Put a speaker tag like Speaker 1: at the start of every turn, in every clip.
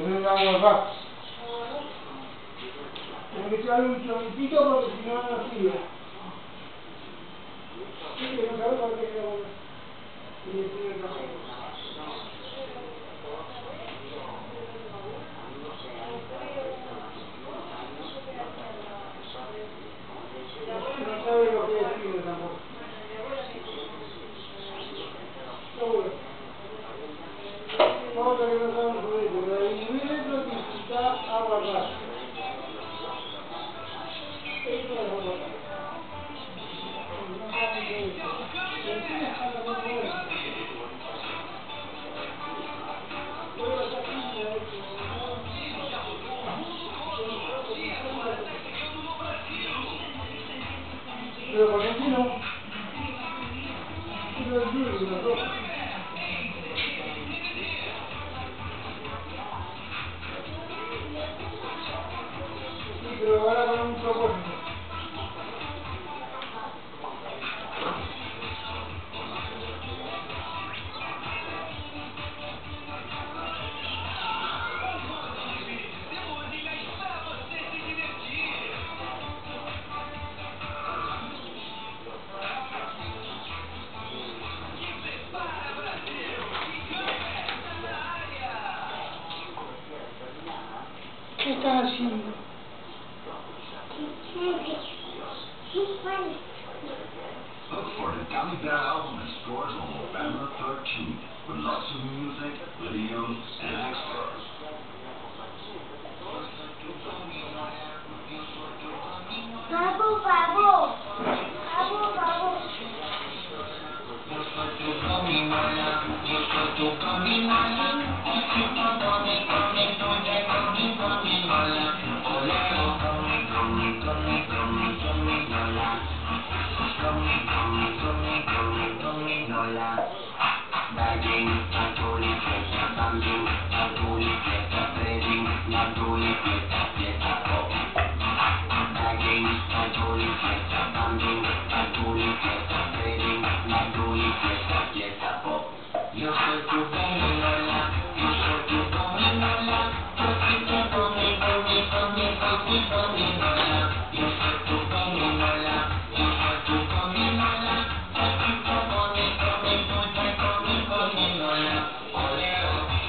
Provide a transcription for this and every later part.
Speaker 1: venga a guardar. Tengo que echarle un chorritito porque si no, no sirve. Sí, que no sabe por qué queda bueno. Y le sigue el café. No sabe lo que es fino tampoco. Seguro. Otra que no sabe por eso, pero de diluir eso significa aguardar. Eso es aguardar. No saben de eso. Y encima están los dos buenos. Luego está aquí, a ver, pero por aquí no. Pero es duro, los dos. Sí, pero ahora con un propósito. ¿Qué estás haciendo?
Speaker 2: Look for the Gummy Bear album in stores on November 13th with lots of music, videos, and extras.
Speaker 3: Babu, babu. Babu, babu.
Speaker 4: Yo soy tu gominola, yo soy tu gominola. Y si no comi, comi, comi, comi, gominola. Oleo, comi, comi, comi, comi, gominola. Comi, comi, comi, comi, gominola. Daging, tantoli, fiesta, bambing, tantoli, fiesta, trading, tantoli, fiesta, fiesta, pop. Daging, tantoli, fiesta, bambing, tantoli, fiesta, trading, tantoli, fiesta, fiesta, pop. Yo soy tu gominola, yo soy tu gominola. Yo soy tu gomi, gomi, gomi, gomi, gominola. Yo soy tu gominola, yo soy tu gominola. Yo soy tu gomi, gomi, gomi, gomi, gominola. Oleo.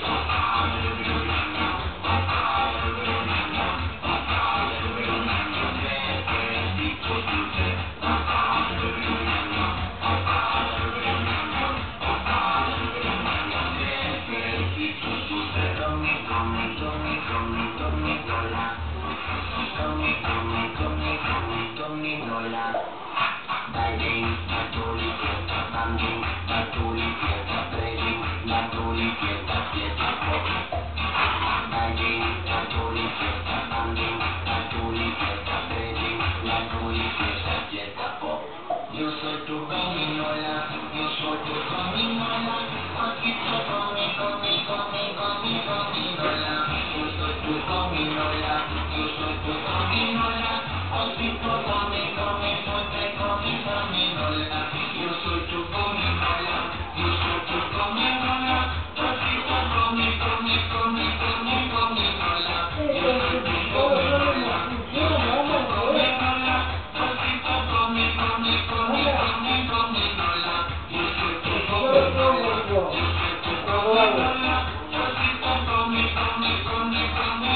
Speaker 4: Yo soy tu gominola, yo soy tu gominola. Aquí te comi, comi, comi, comi, gominola. Yo soy tu gominola, yo soy tu gominola. Aquí te comi, comi, comi, comi, gominola. Yo soy tu gominola, yo soy tu gominola. Aquí te comi, comi, comi, comi, gominola. Yo soy tu gominola, yo soy tu gominola. Aquí te comi, comi, comi, comi, gominola. Yo soy tu gominola, yo soy tu gominola. Aquí te comi, comi, comi, comi,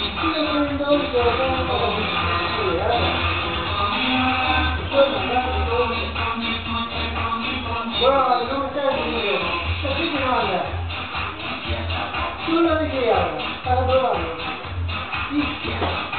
Speaker 1: Bueno, no me estás diciendo. Así que no anda. Tú lo dije ahora, para probarlo. Sí.